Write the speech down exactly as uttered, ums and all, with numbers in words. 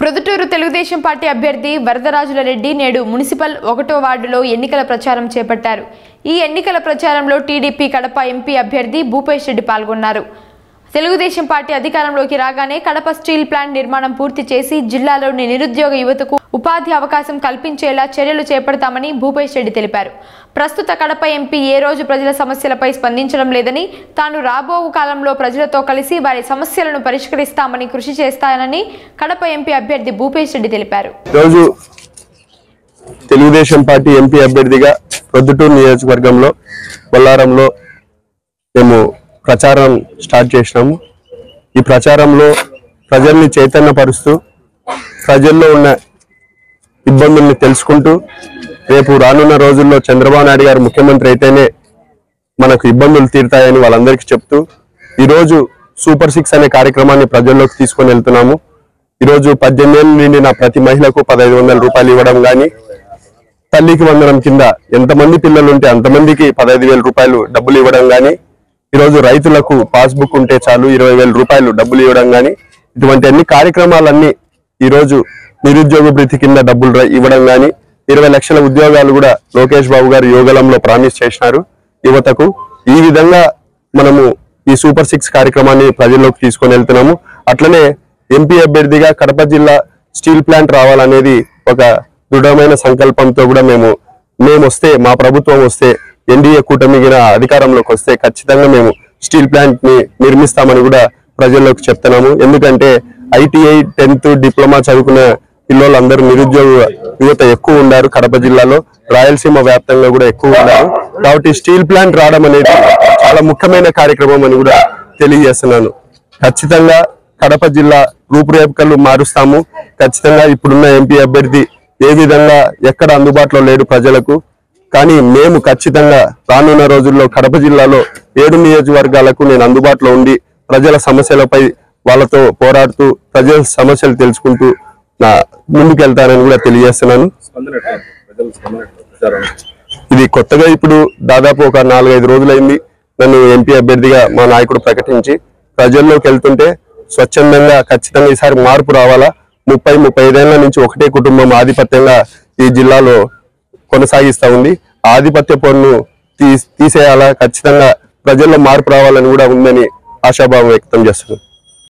Proddatur Telugu Desam party అభ్యర్థి వరదరాజుల రెడ్డి నేడు municipal ఒకటో వార్డులో ఎన్నికల ప్రచారం చేపట్టారు. ఈ ఎన్నికల ప్రచారంలో టీడీపీ కడప ఎంపీ అభ్యర్థి భూపేష్ రెడ్డి పాల్గొన్నారు. తెలుగుదేశం పార్టీ అధికారంలోకి రాగానే కడప స్టీల్ ప్లాంట్ నిర్మాణం పూర్తి చేసి జిల్లాలోని నిరుద్యోగ యువతకు ఉపాధి అవకాశం కల్పించేలా చర్యలు చేపడతామని భూపేష్ రెడ్డి తెలిపారు. ప్రస్తుత కడప ఎంపీ ఏ రోజు ప్రజల సమస్యలపై స్పందించడం లేదని, తాను రాబో కాలంలో ప్రజలతో కలిసి వారి సమస్యలను పరిష్కరిస్తామని కృషి చేస్తానని కడప ఎంపీ అభ్యర్థి భూపేష్ రెడ్డి తెలిపారు. రోజు తెలుగుదేశం పార్టీ ఎంపీ అభ్యర్థిగా ప్రొద్దుటూరు నియోజకవర్గంలో బొల్లారంలో మేము ప్రచారం స్టార్ట్ చేసినాము. ఈ ప్రచారంలో ప్రజల్ని చైతన్యపరుస్తూ ప్రజల్లో ఉన్న ఇబ్బందుల్ని తెలుసుకుంటూ రేపు రానున్న రోజుల్లో చంద్రబాబు నాయుడు గారు ముఖ్యమంత్రి అయితేనే మనకు ఇబ్బందులు తీరుతాయని వాళ్ళందరికీ చెప్తూ ఈరోజు సూపర్ సిక్స్ అనే కార్యక్రమాన్ని ప్రజల్లోకి తీసుకొని వెళ్తున్నాము. ఈరోజు పద్దెనిమిది ఏళ్ళు నిండిన ప్రతి మహిళకు పదహైదు వందల రూపాయలు ఇవ్వడం కానీ, తల్లికి వందనం కింద ఎంతమంది పిల్లలు ఉంటే అంతమందికి పదహైదు వేల రూపాయలు డబ్బులు ఇవ్వడం కానీ, ఈరోజు రైతులకు పాస్బుక్ ఉంటే చాలు ఇరవై వేల రూపాయలు డబ్బులు ఇవ్వడం కానీ, ఇటువంటి అన్ని కార్యక్రమాలన్నీ ఈరోజు నిరుద్యోగ భృతి కింద డబ్బులు ఇవ్వడం కానీ, ఇరవై లక్షల ఉద్యోగాలు కూడా లోకేష్ బాబు గారు యోగలంలో ప్రామిస్ చేసినారు యువతకు. ఈ విధంగా మనము ఈ సూపర్ సిక్స్ కార్యక్రమాన్ని ప్రజల్లోకి తీసుకొని వెళ్తున్నాము. అట్లనే ఎంపీ అభ్యర్థిగా కడప జిల్లా స్టీల్ ప్లాంట్ రావాలనేది ఒక దృఢమైన సంకల్పంతో కూడా మేము మేము వస్తే మా ప్రభుత్వం వస్తే ఎన్డీఏ కూటమిగిన అధికారంలోకి వస్తే ఖచ్చితంగా మేము స్టీల్ ప్లాంట్ ని నిర్మిస్తామని కూడా ప్రజల్లోకి చెప్తున్నాము. ఎందుకంటే ఐటీఐ టెన్త్ డిప్లొమా చదువుకున్న పిల్లలందరూ నిరుద్యోగ యువత ఎక్కువ ఉన్నారు కడప జిల్లాలో, రాయలసీమ వ్యాప్తంగా కూడా ఎక్కువ ఉన్నారు. కాబట్టి స్టీల్ ప్లాంట్ రావడం అనేది చాలా ముఖ్యమైన కార్యక్రమం అని కూడా తెలియజేస్తున్నాను. ఖచ్చితంగా కడప జిల్లా రూపురేఖలు మారుస్తాము. ఖచ్చితంగా ఇప్పుడున్న ఎంపీ అభ్యర్థి ఏ విధంగా ఎక్కడ అందుబాటులో లేడు ప్రజలకు, కానీ మేము ఖచ్చితంగా రానున్న రోజుల్లో కడప జిల్లాలో ఏడు నియోజకవర్గాలకు నేను అందుబాటులో ఉండి ప్రజల సమస్యలపై వాళ్ళతో పోరాడుతూ ప్రజల సమస్యలు తెలుసుకుంటూ నా ముందుకెళ్తానని కూడా తెలియజేస్తున్నాను. ఇది కొత్తగా ఇప్పుడు దాదాపు ఒక నాలుగైదు రోజులైంది నన్ను ఎంపీ అభ్యర్థిగా మా నాయకుడు ప్రకటించి ప్రజల్లోకి వెళ్తుంటే స్వచ్ఛందంగా ఖచ్చితంగా ఈసారి మార్పు రావాలా, ముప్పై ముప్పై ఐదేళ్ల నుంచి ఒకటే కుటుంబం ఆధిపత్యంగా ఈ జిల్లాలో కొనసాగిస్తా ఉంది. ఆధిపత్య పన్ను తీ తీసేయాలా ఖచ్చితంగా ప్రజల్లో మార్పు రావాలని కూడా ఉందని ఆశాభావం వ్యక్తం చేస్తున్నాను.